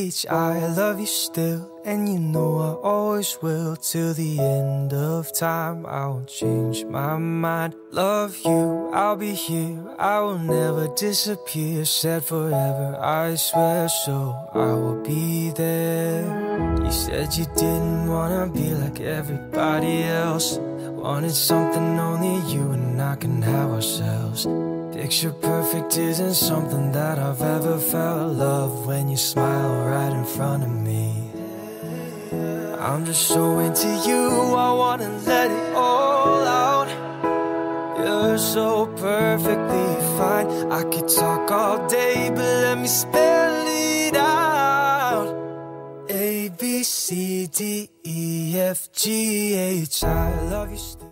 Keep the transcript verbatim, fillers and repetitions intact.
H, I love you still, and you know I always will. Till the end of time, I won't change my mind. Love you, I'll be here, I will never disappear. Said forever, I swear, so I will be there. You said you didn't wanna be like everybody else, wanted something only you and I can have ourselves. Picture perfect isn't something that I've ever felt. Love when you smile right in front of me. I'm just so into you, I wanna let it all out. You're so perfectly fine. I could talk all day, but let me spell it out. A, B, C, D, E, F, G, H, I love you still.